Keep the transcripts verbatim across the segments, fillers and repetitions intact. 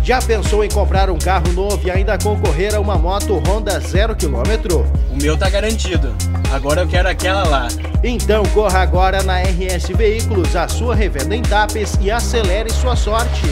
Já pensou em comprar um carro novo e ainda concorrer a uma moto Honda zero quilômetro? O meu tá garantido. Agora eu quero aquela lá. Então corra agora na R S Veículos, a sua revenda em Tapes, e acelere sua sorte.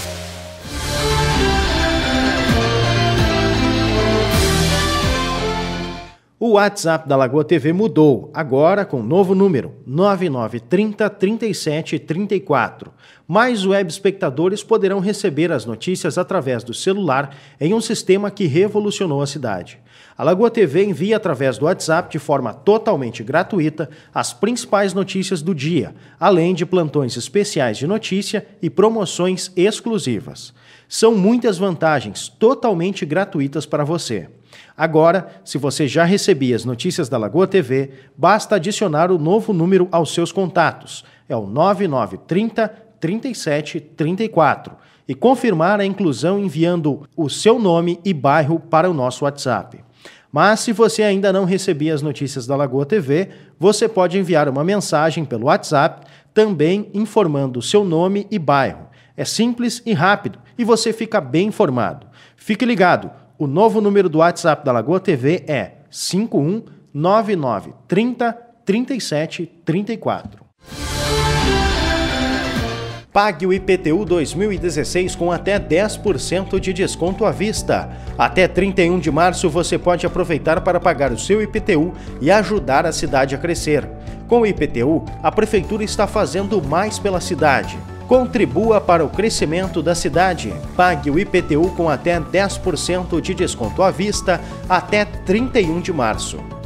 O WhatsApp da Lagoa T V mudou, agora com novo número, nove nove três zero, três sete três quatro. Mais web espectadores poderão receber as notícias através do celular em um sistema que revolucionou a cidade. A Lagoa T V envia através do WhatsApp de forma totalmente gratuita as principais notícias do dia, além de plantões especiais de notícia e promoções exclusivas. São muitas vantagens totalmente gratuitas para você. Agora, se você já recebia as notícias da Lagoa T V, basta adicionar o novo número aos seus contatos. É o nove nove três zero, três sete três quatro e confirmar a inclusão enviando o seu nome e bairro para o nosso WhatsApp. Mas se você ainda não recebia as notícias da Lagoa T V, você pode enviar uma mensagem pelo WhatsApp, também informando o seu nome e bairro. É simples e rápido e você fica bem informado. Fique ligado! O novo número do WhatsApp da Lagoa T V é cinco um nove nove três zero, três sete três quatro. Pague o I P T U dois mil e dezesseis com até dez por cento de desconto à vista. Até trinta e um de março você pode aproveitar para pagar o seu I P T U e ajudar a cidade a crescer. Com o I P T U, a Prefeitura está fazendo mais pela cidade. Contribua para o crescimento da cidade. Pague o I P T U com até dez por cento de desconto à vista até trinta e um de março.